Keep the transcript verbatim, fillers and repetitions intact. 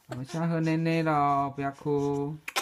我们现在喝奶奶了，不要哭。